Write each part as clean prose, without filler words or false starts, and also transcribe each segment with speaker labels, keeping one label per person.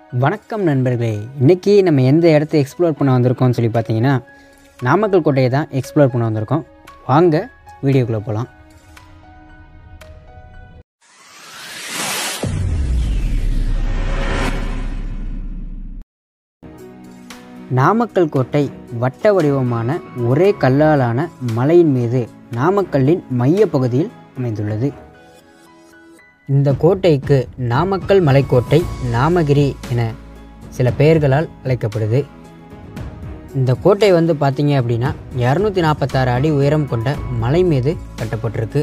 Speaker 1: வணக்கம் நண்பர்களே. இன்றைக்கி நம்ம எந்த இடத்த எக்ஸ்ப்ளோர் பண்ண வந்திருக்கோம்னு சொல்லி பார்த்தீங்கன்னா நாமக்கல் கோட்டையை தான் எக்ஸ்ப்ளோர் பண்ண வந்திருக்கோம். வாங்க வீடியோக்குள்ளே போகலாம். நாமக்கல் கோட்டை வட்ட வடிவமான ஒரே கல்லாலான மலையின் மீது நாமக்கல்லின் மைய பகுதியில் அமைந்துள்ளது. இந்த கோட்டைக்கு நாமக்கல் மலைக்கோட்டை, நாமகிரி என சில பெயர்களால் அழைக்கப்படுது. இந்த கோட்டை பார்த்தீங்க அப்படின்னா 246 அடி உயரம் கொண்ட மலை மீது கட்டப்பட்டிருக்கு.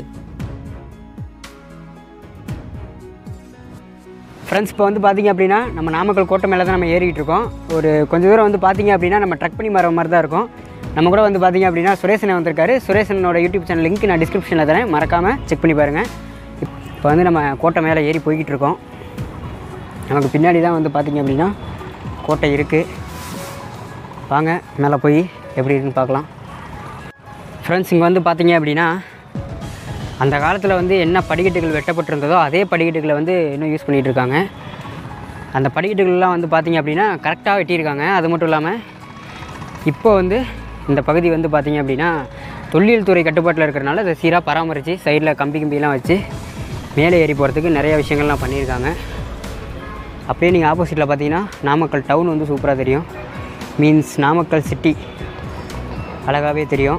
Speaker 1: ஃப்ரெண்ட்ஸ், இப்போ பார்த்தீங்க அப்படின்னா நம்ம நாமக்கல் கோட்டை மேலே தான் நம்ம ஏறிக்கிட்டு இருக்கோம். ஒரு கொஞ்சம் தூரம் பார்த்தீங்க அப்படின்னா நம்ம ட்ரக் பண்ணி வர மாதிரி தான் இருக்கும். நம்ம கூட பார்த்தீங்க அப்படின்னா சுரேஷனை வந்திருக்காரு. சுரேஷனோட யூடியூப் சேனல் லிங்க் நான் டிஸ்கிரிப்ஷனில் தரேன், மறக்காமல் செக் பண்ணி பாருங்கள். இப்போ நம்ம கோட்டை மேலே ஏறி போய்கிட்டு இருக்கோம். நமக்கு பின்னாடி தான் பார்த்தீங்க அப்படின்னா கோட்டை இருக்குது. வாங்க மேலே போய் எப்படி இருக்குன்னு பார்க்கலாம். ஃப்ரெண்ட்ஸ், இங்கே பார்த்தீங்க அப்படின்னா அந்த காலத்தில் என்ன படிக்கட்டுகள் வெட்டப்பட்டிருந்ததோ அதே படிக்கட்டுகளை இன்னும் யூஸ் பண்ணிகிட்டு இருக்காங்க. அந்த படிக்கட்டுகள்லாம் பார்த்தீங்க அப்படின்னா கரெக்டாக வெட்டியிருக்காங்க. அது மட்டும் இல்லாமல் இப்போ இந்த பகுதி பார்த்தீங்க அப்படின்னா தொல்லியல் துறை கட்டுப்பாட்டில் இருக்கிறனால அதை சீராக பராமரித்து சைடில் கம்பிலாம் வச்சு மேலே ஏறி போகிறதுக்கு நிறைய விஷயங்கள்லாம் பண்ணியிருக்காங்க. அப்படியே நீங்கள் ஆப்போசிட்டில் பார்த்தீங்கன்னா நாமக்கல் டவுன் சூப்பராக தெரியும். மீன்ஸ் நாமக்கல் சிட்டி அழகாகவே தெரியும்.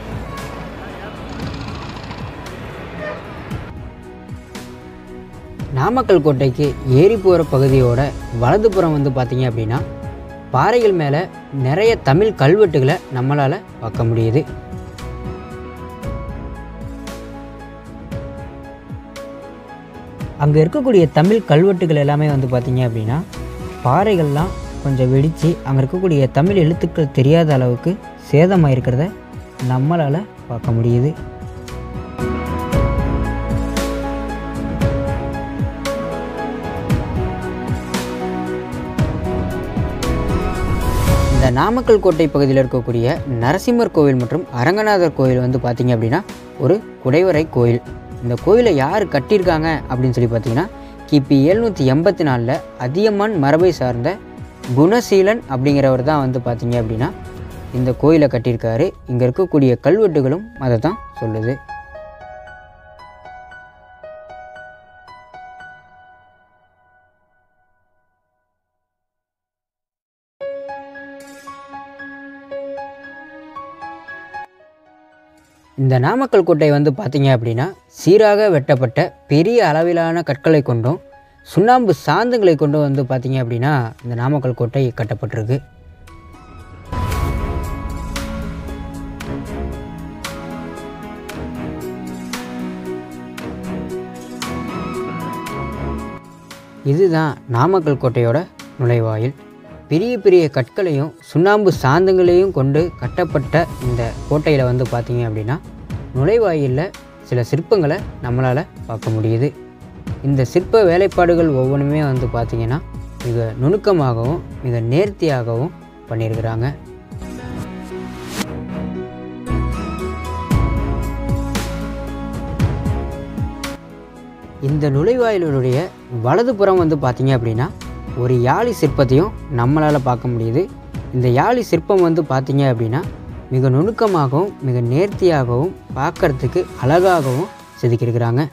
Speaker 1: நாமக்கல் கோட்டைக்கு ஏறி போகிற பகுதியோட வலதுபுறம் பார்த்தீங்க அப்படின்னா பாறைகள் மேலே நிறைய தமிழ் கல்வெட்டுகளை நம்மளால் பார்க்க முடியுது. அங்கே இருக்கக்கூடிய தமிழ் கல்வெட்டுகள் எல்லாமே பார்த்தீங்க அப்படின்னா பாறைகள்லாம் கொஞ்சம் வெடித்து அங்கே இருக்கக்கூடிய தமிழ் எழுத்துக்கள் தெரியாத அளவுக்கு சேதமாக இருக்கிறத நம்மளால் பார்க்க முடியுது. இந்த நாமக்கல் கோட்டை பகுதியில் இருக்கக்கூடிய நரசிம்மர் கோவில் மற்றும் அரங்கநாதர் கோவில் பார்த்தீங்க அப்படின்னா ஒரு குடைவரை கோயில். இந்த கோயிலை யார் கட்டியிருக்காங்க அப்படின்னு சொல்லி பார்த்தீங்கன்னா கிபி 784 அதியமான் மரபை சார்ந்த குணசீலன் அப்படிங்கிறவர் தான் பார்த்தீங்க அப்படின்னா இந்த கோயிலை கட்டியிருக்காரு. இங்கே இருக்கக்கூடிய கல்வெட்டுகளும் அதை தான் சொல்லுது. இந்த நாமக்கல் கோட்டை பார்த்தீங்க அப்படின்னா சீராக வெட்டப்பட்ட பெரிய அளவிலான கற்களை கொண்டும் சுண்ணாம்பு சாந்துங்களை கொண்டும் பார்த்தீங்க அப்படின்னா இந்த நாமக்கல் கோட்டை கட்டப்பட்டிருக்கு. இதுதான் நாமக்கல் கோட்டையோட நுழைவாயில். பெரிய பெரிய கற்களையும் சுண்ணாம்பு சாந்துங்களையும் கொண்டு கட்டப்பட்ட இந்த கோட்டையில் பார்த்தீங்க அப்படின்னா நுழைவாயிலில் சில சிற்பங்களை நம்மளால் பார்க்க முடியுது. இந்த சிற்ப வேலைப்பாடுகள் ஒவ்வொன்றுமே பார்த்தீங்கன்னா மிக நுணுக்கமாகவும் மிக நேர்த்தியாகவும் பண்ணியிருக்கிறாங்க. இந்த நுழைவாயிலுடைய வலதுபுறம் பார்த்தீங்க அப்படின்னா ஒரு யாழி சிற்பத்தையும் நம்மளால் பார்க்க முடியுது. இந்த யாழி சிற்பம் பார்த்தீங்க அப்படின்னா மிக நுணுக்கமாகவும் மிக நேர்த்தியாகவும் பார்க்கறதுக்கு அழகாகவும் செதுக்கியிருக்கிறாங்க.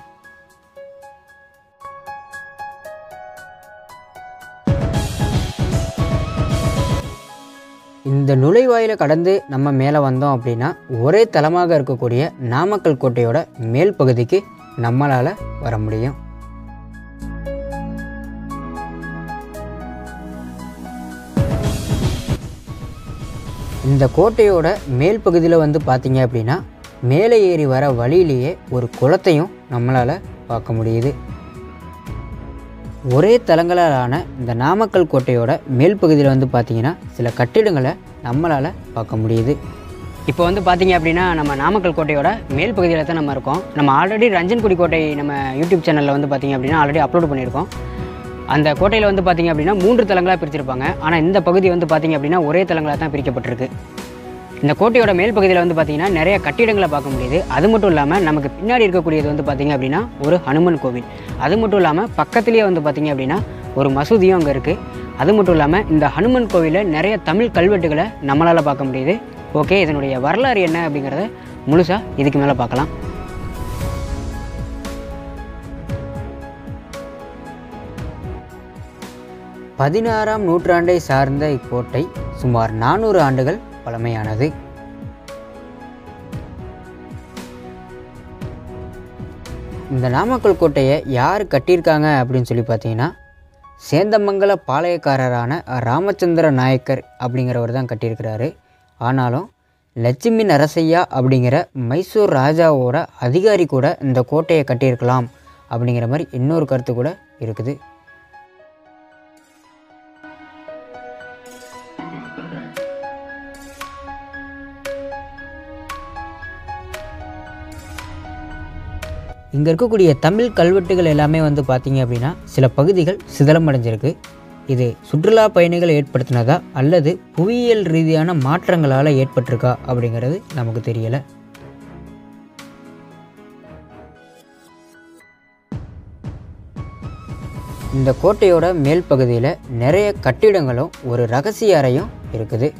Speaker 1: இந்த நுழைவாயிலை கடந்து நம்ம மேலே வந்தோம் அப்படின்னா ஒரே தளமாக இருக்கக்கூடிய நாமக்கல் கோட்டையோட மேல் பகுதிக்கு நம்மளால் வர முடியும். இந்த கோட்டையோட மேல் பகுதியில் பார்த்தீங்க அப்படின்னா மேலே ஏறி வர வழியிலேயே ஒரு குளத்தையும் நம்மளால் பார்க்க முடியுது. ஒரே தளங்களாலான இந்த நாமக்கல் கோட்டையோட மேல் பகுதியில் பார்த்தீங்கன்னா சில கட்டிடங்களை நம்மளால் பார்க்க முடியுது. இப்போ பார்த்தீங்க அப்படின்னா நம்ம நாமக்கல் கோட்டையோட மேல் பகுதியில் தான் நம்ம இருக்கோம். நம்ம ஆல்ரெடி ரஞ்சன்குடி கோட்டை நம்ம யூடியூப் சேனலில் பார்த்தீங்க அப்படின்னா ஆல்ரெடி அப்லோட் பண்ணியிருக்கோம். அந்த கோட்டையில் பார்த்தீங்க அப்படின்னா 3 தளங்களாக பிரிச்சிருப்பாங்க. ஆனால் இந்த பகுதி பார்த்தீங்க அப்படின்னா ஒரே தளங்களாக தான் பிரிக்கப்பட்டிருக்கு. இந்த கோட்டையோட மேல் பகுதியில் பார்த்தீங்கன்னா நிறைய கட்டிடங்களை பார்க்க முடியுது. அது மட்டும் இல்லாமல் நமக்கு பின்னாடி இருக்கக்கூடியது பார்த்தீங்க அப்படின்னா ஒரு ஹனுமன் கோவில். அது மட்டும் இல்லாமல் பக்கத்துலேயே பார்த்தீங்க அப்படின்னா ஒரு மசூதியும் அங்கே இருக்குது. அது மட்டும் இல்லாமல் இந்த ஹனுமன் கோவிலில் நிறைய தமிழ் கல்வெட்டுகளை நம்மளால் பார்க்க முடியுது. ஓகே, இதனுடைய வரலாறு என்ன அப்படிங்கிறத முழுசாக இதுக்கு மேலே பார்க்கலாம். பதினாறாம் நூற்றாண்டை சார்ந்த இக்கோட்டை சுமார் 400 ஆண்டுகள் பழமையானது. இந்த நாமக்கல் கோட்டையை யார் கட்டியிருக்காங்க அப்படின்னு சொல்லி பார்த்தீங்கன்னா, சேந்தமங்கல பாளையக்காரரான ராமச்சந்திர நாயக்கர் அப்படிங்கிறவர் தான் கட்டியிருக்கிறாரு. ஆனாலும் லட்சுமி நரசையா அப்படிங்கிற மைசூர் ராஜாவோட அதிகாரி கூட இந்த கோட்டையை கட்டியிருக்கலாம் அப்படிங்கிற மாதிரி இன்னொரு கருத்து கூட இருக்குது. இங்கே இருக்கக்கூடிய தமிழ் கல்வெட்டுகள் எல்லாமே வந்து பார்த்திங்க அப்படின்னா சில பகுதிகள் சிதலமடைஞ்சிருக்கு. இது சுற்றுலா பயணிகள் ஏற்படுத்தினதா அல்லது புவியியல் ரீதியான மாற்றங்களால் ஏற்பட்டிருக்கா அப்படிங்கிறது நமக்கு தெரியலை. இந்த கோட்டையோட மேல் பகுதியில் நிறைய கட்டிடங்களும் ஒரு ரகசிய அறையும் இருக்குது.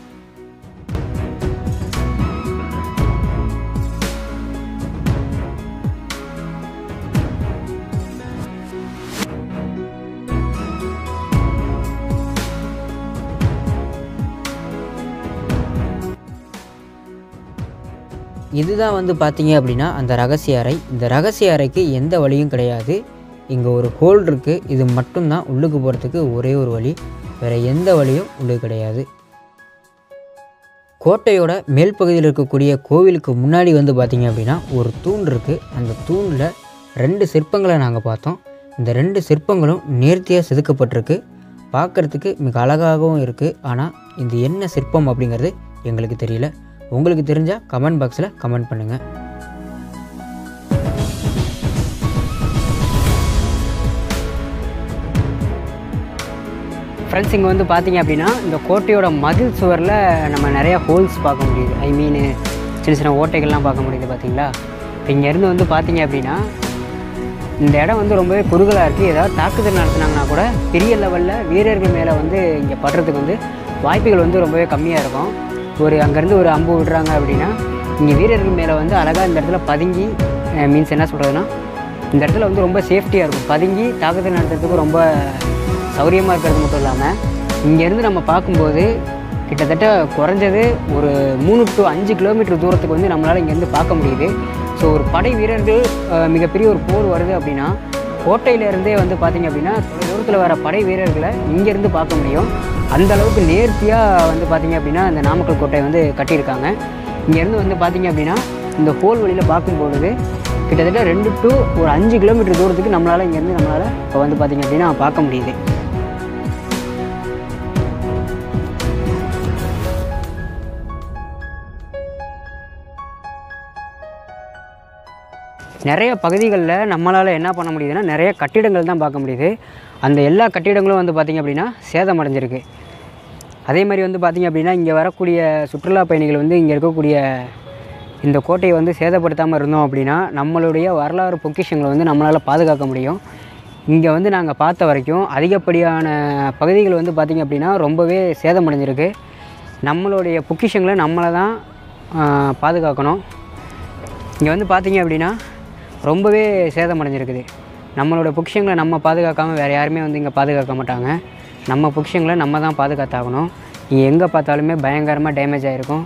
Speaker 1: இதுதான் வந்து பார்த்தீங்க அப்படின்னா அந்த ரகசிய அறை. இந்த ரகசிய அறைக்கு எந்த வழியும் கிடையாது. இங்கே ஒரு ஹோல் இருக்குது. இது மட்டும்தான் உள்ளுக்கு போகிறதுக்கு ஒரே ஒரு வழி. வேறு எந்த வழியும் உள்ளுக்கு கிடையாது. கோட்டையோட மேல் பகுதியில் இருக்கக்கூடிய கோவிலுக்கு முன்னாடி வந்து பார்த்திங்க அப்படின்னா ஒரு தூண் இருக்குது. அந்த தூணில் 2 சிற்பங்களை நாங்கள் பார்த்தோம். இந்த 2 சிற்பங்களும் நேர்த்தியாக செதுக்கப்பட்டிருக்கு. பார்க்குறதுக்கு மிக அழகாகவும் இருக்குது. ஆனால் இது என்ன சிற்பம் அப்படிங்கிறது எங்களுக்கு தெரியல. உங்களுக்கு தெரிஞ்சால் கமெண்ட் பாக்ஸில் கமெண்ட் பண்ணுங்கள். ஃப்ரெண்ட்ஸ், இங்கே வந்து பார்த்தீங்க அப்படின்னா இந்த கோட்டையோட மதில் சுவரில் நம்ம நிறையா ஹோல்ஸ் பார்க்க முடியுது. ஐ மீன் சின்ன சின்ன ஓட்டைகள்லாம் பார்க்க முடியுது. பார்த்தீங்களா? இப்போ இங்கேருந்து வந்து பார்த்தீங்க அப்படின்னா இந்த இடம் வந்து ரொம்பவே குறுகலாக இருக்குது. ஏதாவது தாக்குதல் நடத்தினாங்கன்னா கூட பெரிய லெவலில் வீரர்கள் மேலே வந்து இங்கே படுறதுக்கு வந்து வாய்ப்புகள் வந்து ரொம்பவே கம்மியாக இருக்கும். அங்கேருந்து ஒரு அம்பு விடுறாங்க அப்படின்னா இங்கே வீரர்கள் மேலே வந்து அழகாக இந்த இடத்துல பதுங்கி, மீன்ஸ் என்ன சொல்கிறதுனா இந்த இடத்துல வந்து ரொம்ப சேஃப்டியாக இருக்கும். பதுங்கி தாக்குதல் நடத்துறதுக்கு ரொம்ப சௌரியமாக இருக்கிறது மட்டும் இல்லாமல் இங்கேருந்து நம்ம பார்க்கும்போது கிட்டத்தட்ட குறைஞ்சது ஒரு 3 to 5 கிலோமீட்டர் தூரத்துக்கு வந்து நம்மளால் இங்கேருந்து பார்க்க முடியுது. ஸோ ஒரு படை வீரர்கள் மிகப்பெரிய ஒரு போர் வருது அப்படின்னா கோட்டையிலேருந்தே வந்து பார்த்திங்க அப்படின்னா தூரத்தில் வர படை வீரர்களை இங்கேருந்து பார்க்க முடியும். அந்த அளவுக்கு நேர்த்தியாக வந்து பார்த்திங்க அப்படின்னா இந்த நாமக்கல் கோட்டை வந்து கட்டியிருக்காங்க. இங்கேருந்து வந்து பார்த்திங்க அப்படின்னா இந்த ஹோல் வழியில் பார்க்கும்பொழுது கிட்டத்தட்ட 2 to 5 கிலோமீட்டர் தூரத்துக்கு நம்மளால் இப்போ வந்து பார்த்திங்க அப்படின்னா பார்க்க முடியுது. நிறைய பகுதிகளில் நம்மளால் என்ன பண்ண முடியுதுன்னா நிறைய கட்டிடங்கள் தான் பார்க்க முடியுது. அந்த எல்லா கட்டிடங்களும் வந்து பார்த்திங்க அப்படின்னா சேதமடைஞ்சிருக்கு. அதே மாதிரி வந்து பார்த்திங்க அப்படின்னா இங்கே வரக்கூடிய சுற்றுலா பயணிகள் வந்து இங்கே இருக்கக்கூடிய இந்த கோட்டையை வந்து சேதப்படுத்தாமல் இருந்தோம் அப்படின்னா நம்மளுடைய வரலாறு பொக்கிஷங்களை வந்து நம்மளால் பாதுகாக்க முடியும். இங்கே வந்து நாங்கள் பார்த்த வரைக்கும் அதிகப்படியான பகுதிகள் வந்து பார்த்திங்க அப்படின்னா ரொம்பவே சேதமடைஞ்சிருக்கு. நம்மளுடைய பொக்கிஷங்களை நம்மளை தான் பாதுகாக்கணும். இங்கே வந்து பார்த்திங்க அப்படின்னா ரொம்பவே சேதமடைஞ்சிருக்குது. நம்மளோட பொக்கிஷங்களை நம்ம பாதுகாக்காமல் வேறு யாருமே வந்து இங்கே பாதுகாக்க மாட்டாங்க. நம்ம பொக்கிஷங்களை நம்ம தான் பாதுகாத்தாகணும். இங்கே எங்கே பார்த்தாலுமே பயங்கரமாக டேமேஜ் ஆகிருக்கும்.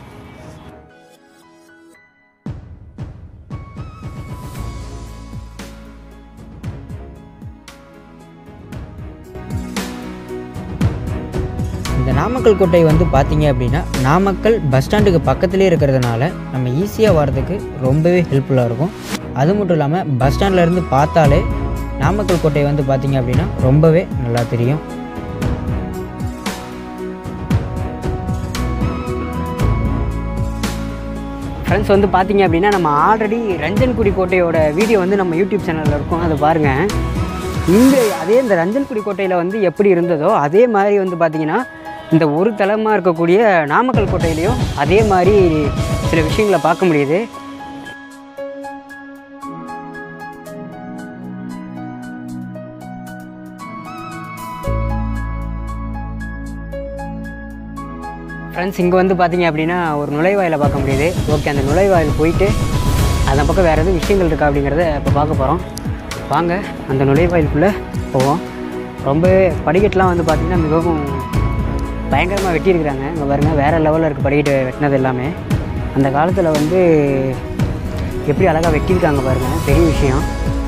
Speaker 1: இந்த நாமக்கல் கோட்டை வந்து பார்த்திங்க அப்படின்னா நாமக்கல் பஸ் ஸ்டாண்டுக்கு பக்கத்துலேயே இருக்கிறதுனால நம்ம ஈஸியாக வர்றதுக்கு ரொம்பவே ஹெல்ப்ஃபுல்லாக இருக்கும். அது மட்டும் இல்லாமல் பஸ் ஸ்டாண்ட்லேருந்து பார்த்தாலே நாமக்கல் கோட்டை வந்து பார்த்திங்க அப்படின்னா ரொம்பவே நல்லா தெரியும். ஃப்ரெண்ட்ஸ், வந்து பார்த்திங்க அப்படின்னா நம்ம ஆல்ரெடி ரஞ்சன்குடி கோட்டையோட வீடியோ வந்து நம்ம யூடியூப் சேனலில் இருக்கும். அதை பாருங்கள். இந்த ரஞ்சன்குடி கோட்டையில் வந்து எப்படி இருந்ததோ அதே மாதிரி வந்து பார்த்திங்கன்னா இந்த ஒரு தளமாக இருக்கக்கூடிய நாமக்கல் கோட்டையிலையும் அதே மாதிரி சில விஷயங்களை பார்க்க முடியுது. ஃப்ரெண்ட்ஸ், இங்கே வந்து பார்த்தீங்க அப்படின்னா ஒரு நுழைவாயிலை பார்க்க முடியுது. ஓகே, அந்த நுழைவாயில் போயிட்டு அந்த பக்கம் வேறு எதுவும் விஷயங்கள் இருக்கா அப்படிங்கிறத இப்போ பார்க்க போகிறோம். வாங்க அந்த நுழைவாயிலுக்குள்ளே போவோம். ரொம்ப படிக்கட்டுலாம் வந்து பார்த்திங்கன்னா மிகவும் பயங்கரமாக வெட்டியிருக்கிறாங்க. இங்கே பாருங்கள், வேறு லெவலில் இருக்குது படிக்கட்டு வெட்டினது எல்லாமே. அந்த காலத்தில் வந்து எப்படி அழகாக வெட்டியிருக்காங்க பாருங்கள், பெரிய விஷயம்.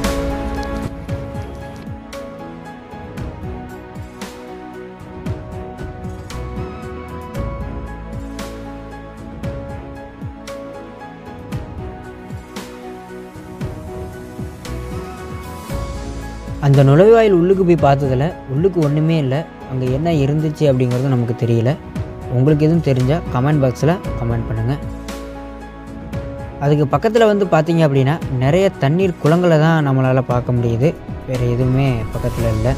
Speaker 2: அந்த நுழைவாயில் உள்ளுக்கு போய் பார்த்ததில் உள்ளுக்கு ஒன்றுமே இல்லை. அங்கே என்ன இருந்துச்சு அப்படிங்கிறது நமக்கு தெரியல. உங்களுக்கு எதுவும் தெரிஞ்சால் கமெண்ட் பாக்ஸில் கமெண்ட் பண்ணுங்கள். அதுக்கு பக்கத்தில் வந்து பார்த்தீங்க அப்படின்னா நிறைய தண்ணீர் குளங்களை தான் நம்மளால் பார்க்க முடியுது. வேறு எதுவுமே பக்கத்தில் இல்லை.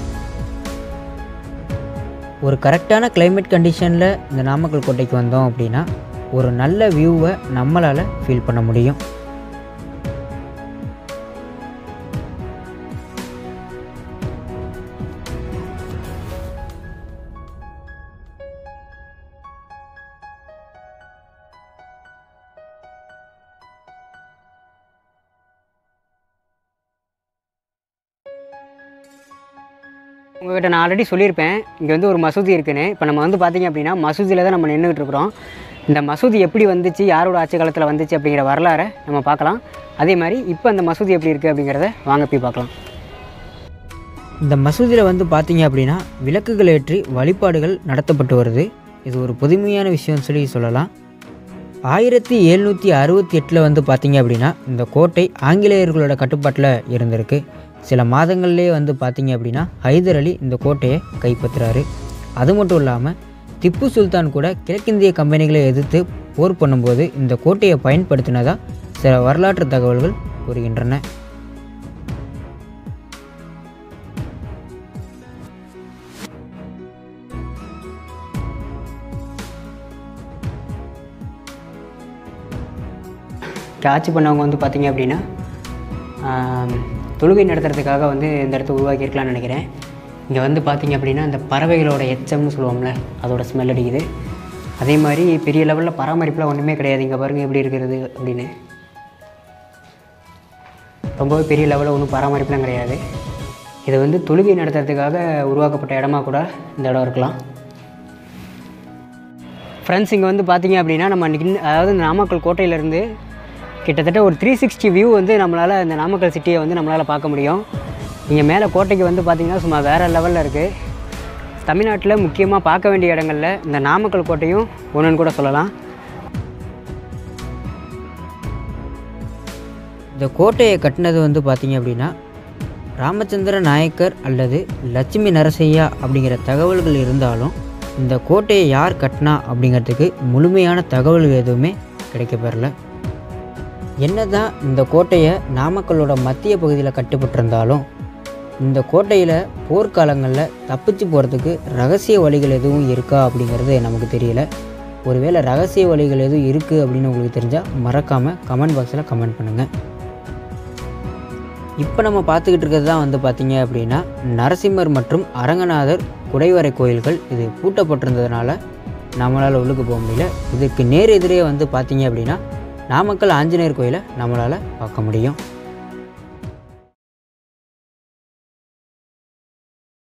Speaker 2: ஒரு கரெக்டான கிளைமேட் கண்டிஷனில் இந்த நாமக்கல் கோட்டைக்கு வந்தோம் அப்படின்னா ஒரு நல்ல வியூவை நம்மளால் ஃபீல் பண்ண முடியும்.
Speaker 1: உங்கள்கிட்ட நான் ஆல்ரெடி சொல்லியிருப்பேன், இங்கே வந்து ஒரு மசூதி இருக்குன்னு. இப்போ நம்ம வந்து பார்த்திங்க அப்படின்னா மசூதியில் தான் நம்ம நின்றுக்கிட்டு இருக்கிறோம். இந்த மசூதி எப்படி வந்துச்சு, யாரோட ஆட்சி காலத்தில் வந்துச்சு அப்படிங்கிற வரலாறை நம்ம பார்க்கலாம். அதே மாதிரி இப்போ அந்த மசூதி எப்படி இருக்குது அப்படிங்கிறத வாங்க போய் பார்க்கலாம்.
Speaker 2: இந்த மசூதியில் வந்து பார்த்தீங்க அப்படின்னா விளக்குகள் ஏற்றி வழிபாடுகள் நடத்தப்பட்டு வருது. இது ஒரு புதுமையான விஷயம்னு சொல்லலாம். 1768 வந்து பார்த்தீங்க அப்படின்னா இந்த கோட்டை ஆங்கிலேயர்களோட கட்டுப்பாட்டில் இருந்திருக்கு. சில மாதங்கள்லேயே வந்து பார்த்தீங்க அப்படின்னா ஹைதர் அலி இந்த கோட்டையை கைப்பற்றுறாரு. அது மட்டும் இல்லாமல் திப்பு சுல்தான் கூட கிழக்கிந்திய கம்பெனிகளை எதிர்த்து போர் பண்ணும்போது இந்த கோட்டையை பயன்படுத்தினதாக சில வரலாற்று தகவல்கள் கூறுகின்றன.
Speaker 1: ஆட்சி பண்ணவங்க வந்து பார்த்திங்க அப்படின்னா தொழுகை நடத்துறதுக்காக வந்து இந்த இடத்த உருவாக்கியிருக்கலாம்னு நினைக்கிறேன். இங்கே வந்து பார்த்திங்க அப்படின்னா இந்த பறவைகளோட எச்சம்னு சொல்லுவோம்ல, அதோட ஸ்மெல் அடிக்குது. அதே மாதிரி பெரிய லெவலில் பராமரிப்புலாம் ஒன்றுமே கிடையாது. இங்கே பாருங்கள் எப்படி இருக்கிறது அப்படின்னு. ரொம்பவே பெரிய லெவலில் ஒன்றும் பராமரிப்புலாம் கிடையாது. இது வந்து தொழுகை நடத்துறதுக்காக உருவாக்கப்பட்ட இடமா கூட இந்த இடம் இருக்கலாம். ஃப்ரெண்ட்ஸ், இங்கே வந்து பார்த்திங்க அப்படின்னா நம்ம அதாவது இந்த நாமக்கல் கோட்டையிலேருந்து கிட்டத்தட்ட ஒரு 360 வியூ வந்து நம்மளால் இந்த நாமக்கல் சிட்டியை வந்து நம்மளால் பார்க்க முடியும். இங்கே மேலே கோட்டைக்கு வந்து பார்த்திங்கன்னா சும்மா வேறு லெவலில் இருக்குது. தமிழ்நாட்டில் முக்கியமாக பார்க்க வேண்டிய இடங்களில் இந்த நாமக்கல் கோட்டையும் ஒன்றுன்னு கூட சொல்லலாம்.
Speaker 2: இந்த கோட்டையை கட்டினது வந்து பார்த்திங்க அப்படின்னா ராமச்சந்திர நாயக்கர் அல்லது லட்சுமி நரசையா அப்படிங்கிற தகவல்கள் இருந்தாலும் இந்த கோட்டையை யார் கட்டினா அப்படிங்கிறதுக்கு முழுமையான தகவல்கள் எதுவுமே கிடைக்கப்பெறல. என்னதான் இந்த கோட்டையை நாமக்கல்லோட மத்திய பகுதியில் கட்டுப்பட்டிருந்தாலும் இந்த கோட்டையில் போர்க்காலங்களில் தப்பிச்சு போகிறதுக்கு ரகசிய வழிகள் எதுவும் இருக்கா அப்படிங்கிறது நமக்கு தெரியல. ஒருவேளை ரகசிய வழிகள் எதுவும் இருக்குது அப்படின்னு உங்களுக்கு தெரிஞ்சால் மறக்காமல் கமெண்ட் பாக்ஸில் கமெண்ட் பண்ணுங்கள். இப்போ நம்ம பார்த்துக்கிட்டு இருக்கிறது தான் வந்து பார்த்திங்க அப்படின்னா நரசிம்மர் மற்றும் அரங்கநாதர் குடைவரை கோயில்கள். இது பூட்டப்பட்டிருந்ததுனால நம்மளால் உள்ளுக்கு போக முடியல. இதுக்கு நேர் எதிரே வந்து பார்த்திங்க அப்படின்னா நாமக்கல் ஆஞ்சநேயர் கோயிலை நம்மளால் பார்க்க முடியும்.